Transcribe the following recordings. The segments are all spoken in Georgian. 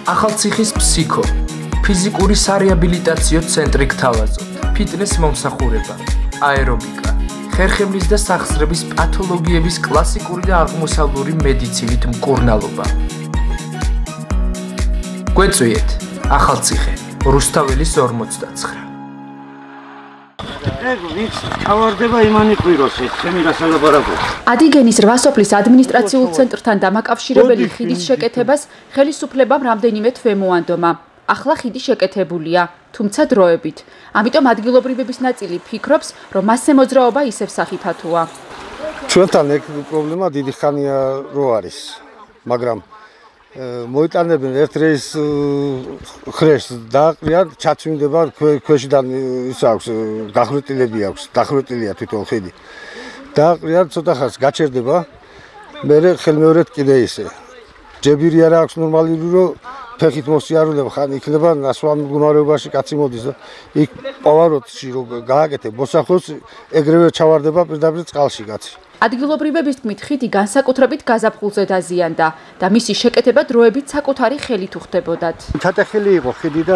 ახალციხის ფსიქო, ფიზიკური სარეაბილიტაციო ცენტრი გთავაზობთ, ფიტნეს მომსახურება, აერობიკა, ხერხემლის და სახსრების პათოლოგიების კლასიკური და აღმოსავლური მედიცინით მკურნალობა. გვეწვიეთ, ახალციხე, რუსთაველის 49. ადიგენის რვასოფლის ადმინისტრაციულ ცენტრთან დამაკავშირებელი ხიდის შეკეთებას ხელისუფლებამ რამდენიმე თვე მოანდომა. ახლა ხიდი შეკეთებულია, თუმცა დროებით. ამიტომ ადგილობრივების ნაწილი ფიქრობს, რომ მასზე მოძრაობა ისევ სახიფათოა. ჩვენთან ეგ პრობლემა დიდი ხანია რო არის, მაგრამ მოიტანებენ ერთ რეის ხრეშს დააყრიან, ჩაცვინდება ქვეშიდან ის აქვს, დახრეტილია თვითონ ხიდი. დააყრიან, ცოტა ხანს გაჩერდება, მერე ხელმეორედ კიდე ისე. ჯებირი არ აქვს ნორმალური, რომ ფეხით მოსიარულება, ხან იქნება ნასვამ მდგომარეობაში კაცი მოდის და იქ პოვაროტში რომ გააკეთე მოსახლოს, ეგრევე ჩავარდება პირდაპირ წყალში კაცი. ადგილობრივების თქმით, ხიდი განსაკუთრებით გაზაფხულზე დაზიანდა და მისი შეკეთება დროებით საკუთარი ხელით უხდებოდათ. ჩატეხილი იყო ხიდი და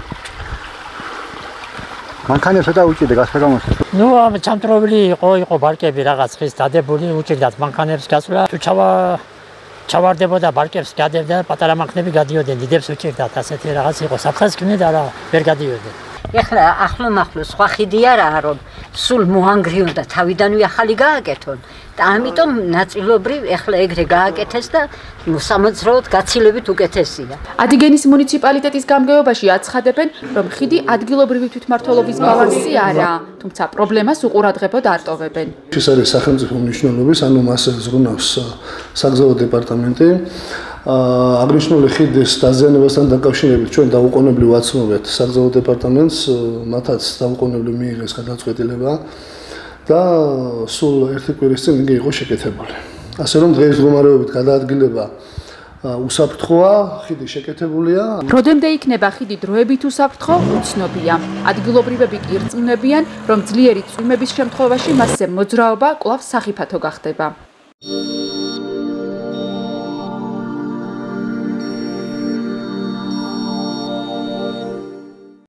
მანქანებს და უჭირდა გასაგამოსა. ნუ ჩამწრობილი იყო ბარკები რაღაც ხის დადებული, უჭირდათ მანქანებს გასვლა. თუ ჩავარდებოდა ბარკებს გადევდა, პატარა მანქანები გადიოდნენ, დიდებს უჭირდათ, ასეთი რაღაც იყო. საფრთხეს ქმნიდა, არა, ვერ გადიოდნენ. ეხლა ახლო სხვა ხიდი არაა, რომ სულ მოანგრიონ და თავიდანვე ახალი გააკეთონ და ამიტომ ნაწილობრივ ეხლა ეგრე გააკეთეს და სამოძრაოდ გაცილებით უკეთესია. ადიგენის მუნიციპალიტეტის გამგეობაში აცხადებენ, რომ ხიდი ადგილობრივი თვითმმართველობის ბალანსი არაა, თუმცა პრობლემას უყურადღებოდ არტოვებენ. ეს არის სახელმწიფო მნიშვნელობის, ანუ მას ზრუნავს საგზაო დეპარტამენტი. აღნიშნული ხიდის დაზიანებასთან დაკავშირებით ჩვენ დაუყოვნებლივ ვაცნობთ საგზაო დეპარტამენტს, მათაც დაუყოვნებლივ მიიღეს გადაწყვეტილება და სულ ერთი კვირის წინ იგი იყო შეკეთებული. ასე რომ დღეს მდგომარეობით გადაადგილება უსაფრთხოა, ხიდი შეკეთებულია. როდემდე იქნება ხიდი დროებით უსაფრთხო, უცნობია. ადგილობრივები კი ირწმუნებიან, რომ ძლიერი წვიმების შემთხვევაში მასზე მოძრაობა კვლავ სახიფათო გახდება.